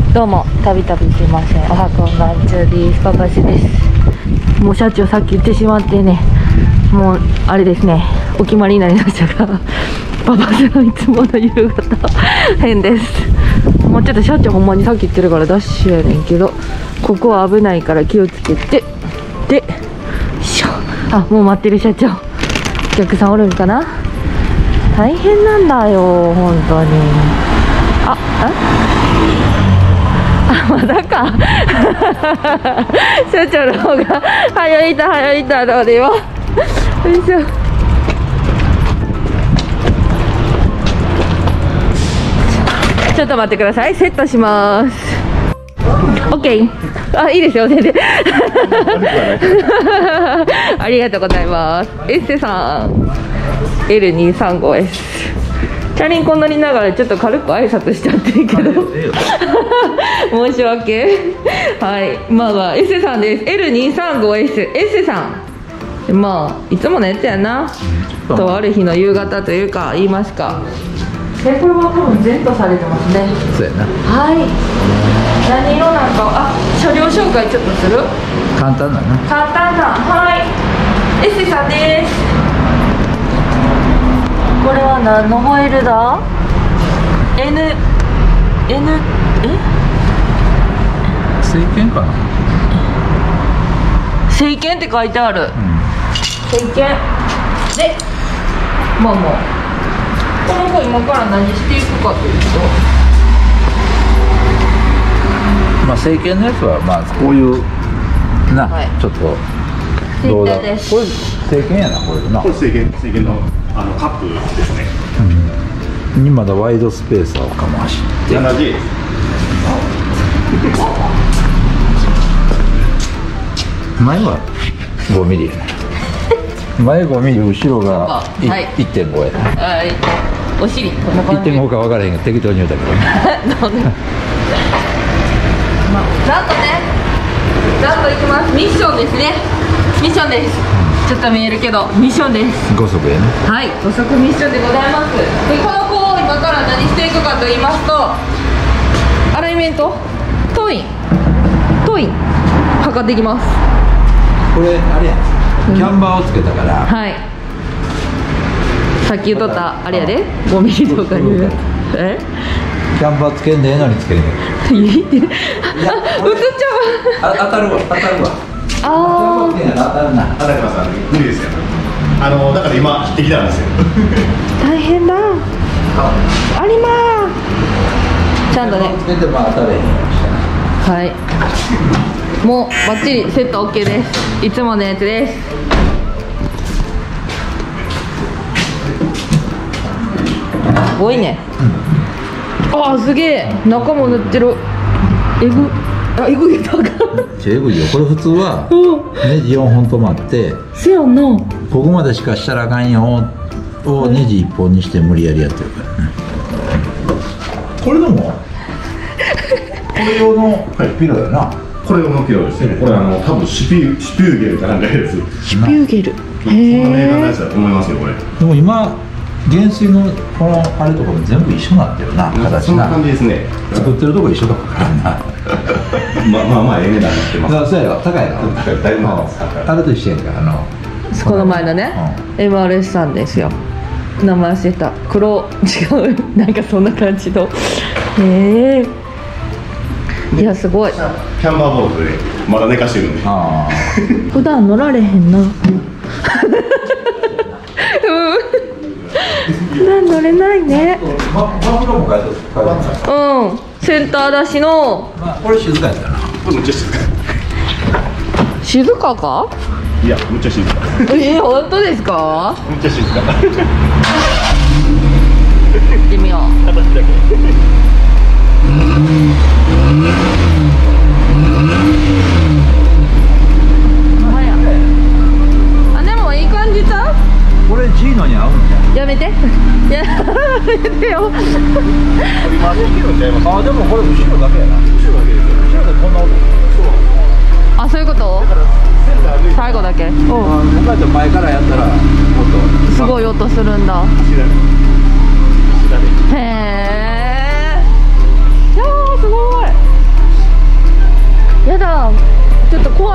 どうも、たびたびすいません。おはこんばんちゅうです。パパシです。もう社長さっき言ってしまってね、もうあれですね、お決まりになりましたが、パパシのいつもの夕方編です。もうちょっと社長ほんまにさっき言ってるからダッシュやねんけど、ここは危ないから気をつけて。で、よいしょ。あ、もう待ってる社長。お客さんおるんかな。大変なんだよ、本当に。まだか社長の方が早いたのではよいしょ。ちょっと待ってください。セットします。 OK。 あ、いいですよ、全然ありがとうございます。エッセさん L235S。チャリンコ乗りながらちょっと軽く挨拶しちゃってるけど申し訳。はい、まあエッセさんです。 L235S エッセさん、まあいつものやつやな。とある日の夕方というか言いますか。これは多分 Z されてますね。 そうやな。 はい、何色なんか、車両紹介ちょっとする。 簡単だな。 簡単な。はい、エッセさんです。これは何のホイールだ。 N 聖剣かな。 聖剣って書いてある。聖剣で、まあこの子今から何していくかというと、 まあ聖剣のやつはまあこういうな、 はい、 ちょっとどうだ。これ聖剣やな、これな。 これ聖剣のカップですね。 にまだワイドスペーサーをかまして。 7G です。 前は5ミリやね。前5ミリ、後ろがはい、 1.5や。 はい、お尻こんな感じ。 1.5 か分からへんけど適当に言うたけどねちゃんとね、ちゃんといきます。ミッションですね。ミッションです。ちょっと見えるけどミッションです。 5速やね。 はい、5速ミッションでございます。で、この子を今から何していくかと言いますと、アライメント、トイン測っていきます。 これあれや、キャンバーをつけたから、 はい、さっき言っとったあれやで、5ミリとかいうやつ。 キャンバーつけんでええのにつけんねん。 いいって、映っちゃう。 当たるわ。 あ当たるな。 当たります。無理ですよ。だから今切ってきたんですよ。 大変だ。ありまー。ちゃんとね。 つけても当たれへんようにしたな。 はい。もうバッチリセット OK です。いつものやつです。すごいね。ああ、すげえ。中も塗ってる。えぐいだから。 えぐいよ。これ普通はネジ4本止まって、 せやんな。 ここまでしかしたらあかんよをネジ1本にして無理やりやってるからね。これでもこれ用のピロやな。 これのピロですね。これ多分シュピューゲルかなんかやつ。 シュピューゲル。 そんなメーカーのやつだと思いますよ、これ。 でも今原水のこのあれとかも全部一緒になってるな、形な。 そんな感じですね。 作ってるとこ一緒だからなまあええ値段になってます。 そうやろ、高いやろ。 だいぶ高いです。 あれと一緒やんか、 この前のね、MRS さんですよ。名前忘れた。黒、違う、なんかそんな感じの。いや、すごい。 キャンバーボードでまだ寝かしてるんで。 普段乗られへんな。普段乗れないね。センター出しの。 これ静かやったな。 これむっちゃ静か。 静かか。 いや、むっちゃ静か。 本当ですか。 むっちゃ静か。 行ってみよう。 形だけ。 でもいい感じだ。 これジーノに合うんじゃん。 やめて。やめてよ。 今できるんちゃいます。 でもこれ後ろだけやな。後ろだけですよ。後ろでこんな音。 あ、そういうこと。最後だけ。 僕だって前からやったらもっとすごい音するんだ。へえ。いやー、すごい。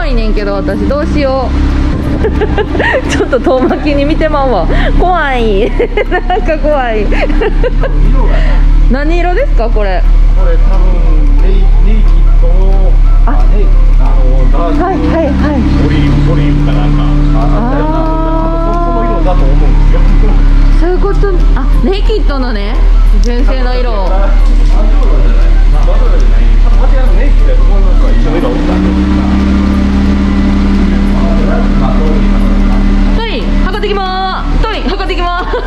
怖いねんけど私どうしようちょっと遠巻きに見てまうわ。怖いなんか怖い何色ですかこれ。 これ多分ネイキッドのダークはいはいはいオリーブかなんかその色だと思うんですよ。 そういうこと。あ、ネイキッドのね純正の色をネイキッドやと思いますが一緒の色を打ったんです。 トイン測ってきまーす。トイン測ってきまーす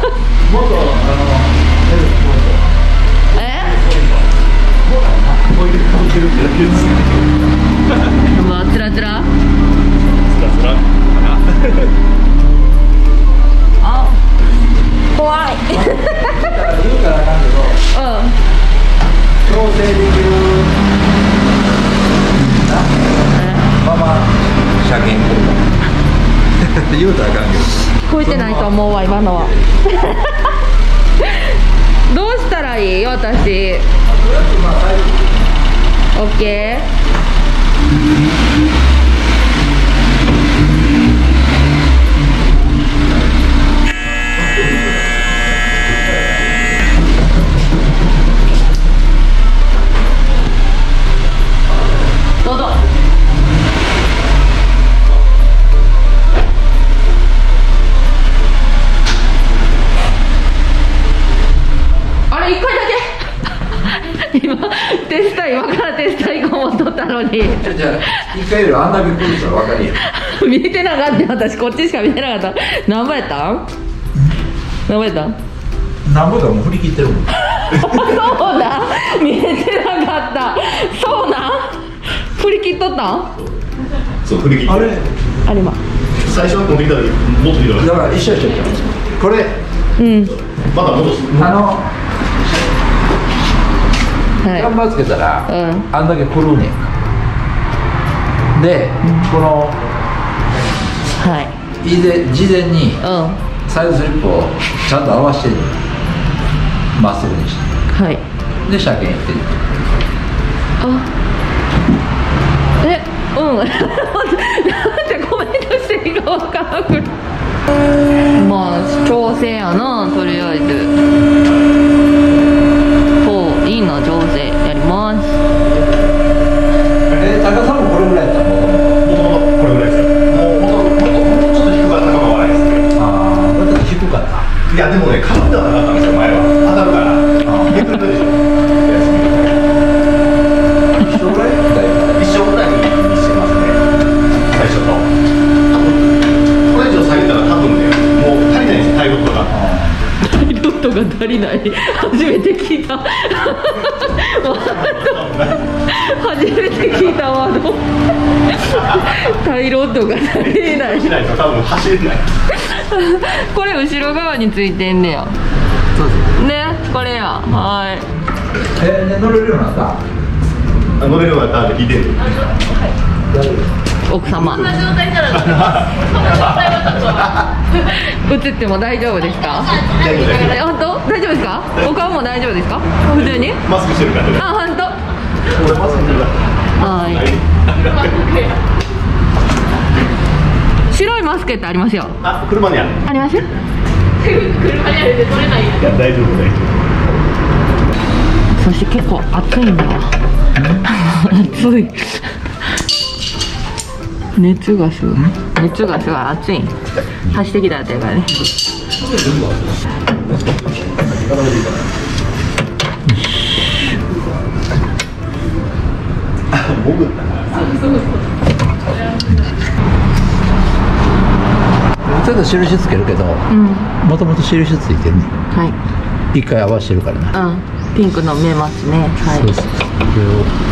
うわ、つらつらあ、怖い調整できるまま車検言うたらあかんけど聞こえてないと思うわ今のはどうしたらいい私。オッケー。どうぞ。あれ1回だけ今テスター今からテスター行こうとったのにじゃあ一回よりあんだけ来るから分かるやん。 見えてなかった私こっちしか見てなかった。何倍やったん何倍やったん。 なんぼかもう振り切ってるもんそうだ見えてなかった。そうなん振り切っとったん。 そう振り切ってあれあれ今最初持ってきた時もっとひどい。 だから一緒一緒これうんまだ戻す。 はいナンバーつけたら、 うんあんだけ来るねんかで、このはい事前にうんサイドスリップをちゃんと合わせてるまっすぐにしてはいで車検行ってるあえうんなんてコメントしていいかわからなくてまあ調整やなとりあえずいいな調整やります。 高さもこれぐらいやったの。 もともとこれぐらいですよ。もうちょっと低かったかもわからないですね。 ああ、だって低かった。 いやでもね、カウンターなかったんですよ前は。当たるから。逆にどうでしょう。 一緒ぐらい？ 一緒ぐらいにしてますね。最初と。これ以上下げたら多分ね、もう足りないんですよタイロットが。 タイロットが足りない。初めて聞いた。初めて聞いたワード。タイロットが足りない。 しないと多分走れない。 これ後ろ側についてんねや。 そうですね、これや。はい。 で乗れるようになった？ 乗れるようになったんで聞いてる。 奥様。こんな状態ならこんな状態はちょっと映っても大丈夫ですか？ 大丈夫です。 本当？大丈夫ですか？お顔も大丈夫ですか？普通に？ マスクしてるからね。 あ、本当？ 俺マスクしてるから。 はい。白いマスクってありますよ。 あ、車にある。 あります？車にあるんで取れない。 いや大丈夫大丈そして結構暑いんだわ。暑い。熱がすごい暑い。走ってきたっていうからね。 僕だな。 ちょっと印つけるけど、もともと印ついてんねん。 はい。 一回合わせてるからな。 ピンクの見えますね。はい。 そうそう。これを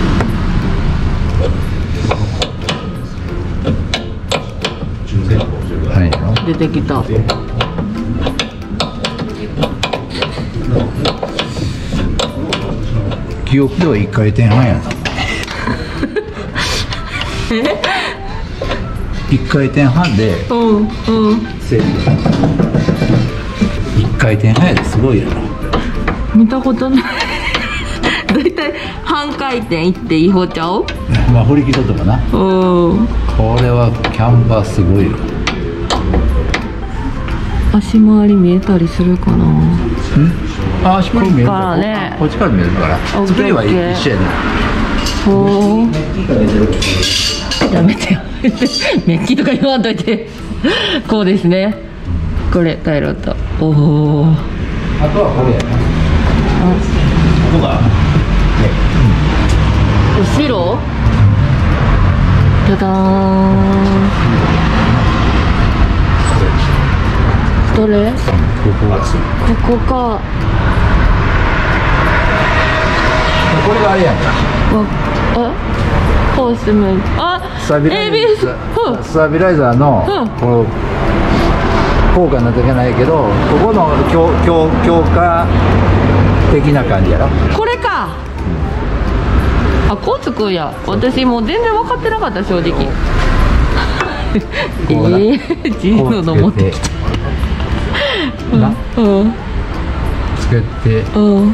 はい。 出てきた。 記憶では1回転半やな。1回転半でセーフ。1回転半やですごいやろ。 見たことないだいたい半回転いっていい方ちゃう？ まあ振り切っとってもな。 うん。 これはキャンバーすごいよ。 足回り見えたりするかな。 あ、足回り見えるこっからねこっちから見えるから。作りは一緒やね。 おお。やめてよ。メッキとか言わんといて。こうですね。これタイロット。おお。 あとはこれやな。 ここが後ろ。じゃだーん。どれ？ここか。 これがあれやんか。 ホースムーン。あ、 スタビライ ABS。 スタビライザーのこの効果になっていけないけど、ここの強化的な感じやろ。 これか。あ、こうつくんや。私もう全然分かってなかった、正直。ジーノの持ってきた。 つけて、 うん。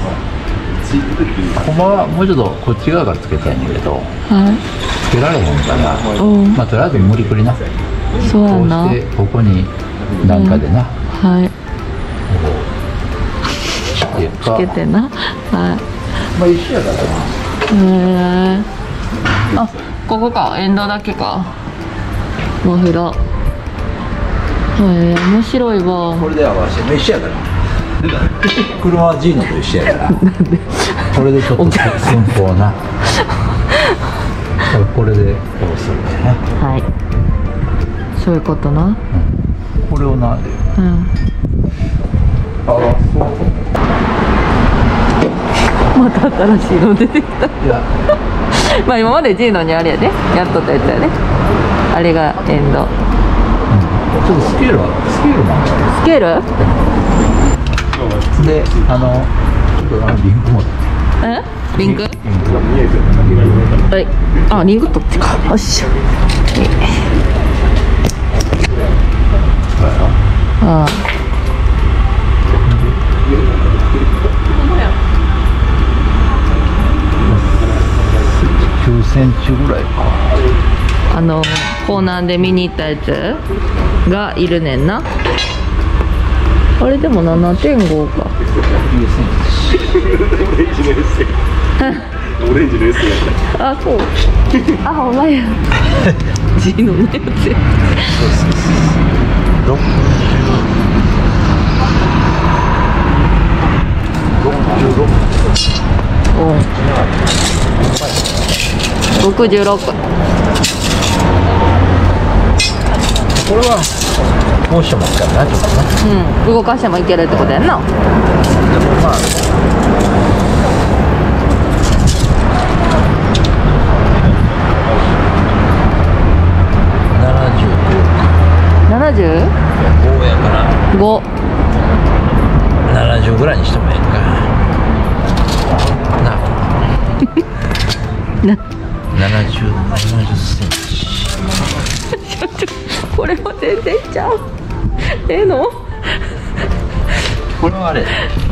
ほんまはもうちょっとこっち側からつけたいんだけど、 はつけられへんから、 い。うん。 まあとりあえず無理くりな。 そうやこうな。 してここになんかでな、 はい。 してつけてな。はまあ一緒やからな。 い。へえ。あ、ここか。エンドだけか。マフラー。へえ、面白いわ。 これで合わせて一緒やから。車は G のと一緒やから。これでちょっと寸法な。これでこうするんだよね。 はい。そういうことな。 これをなんで。 うん。 あ、そう。 また新しいの出てきた。 いや、 まあ今までジーノにあれやで、やっとったやつやで。あれがエンド。 ちょっとスケールなんだよ。 スケール？ で、ちょっとリンクも。 え？リンク？はい。あ、リンク取ってか。よっしゃ。ああ。 9センチぐらいか。 コーナーで見に行ったやつがいるねんな。あれでも 7.5 か。 オレンジの S やあ、そう。あ、ほんまや。ジーノのやつや。66。 これはモーションも使うな、ちょっとな。 うん、動かしてもいけるってことやんな。 でもまあ 70？ 5やから 5。 70ぐらいにしてもええかな。70センチ。 これも全然ちゃう。ええの？ これはあれ。こ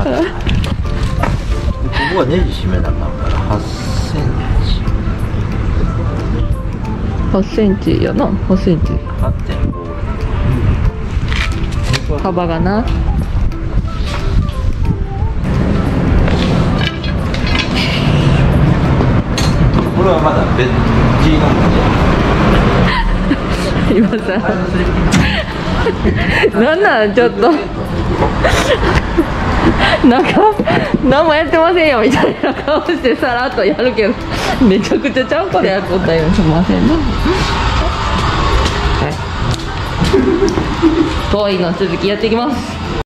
こはネジ締めなあかんから8センチ。 8センチやな。8センチ 8.5。 幅がな。 これはまだ別Gの今さなんなんちょっとなんか何もやってませんよみたいな顔してさらっとやるけどめちゃくちゃちゃんこでやっとったよ。すみませんね。はい、遠いの続きやっていきます。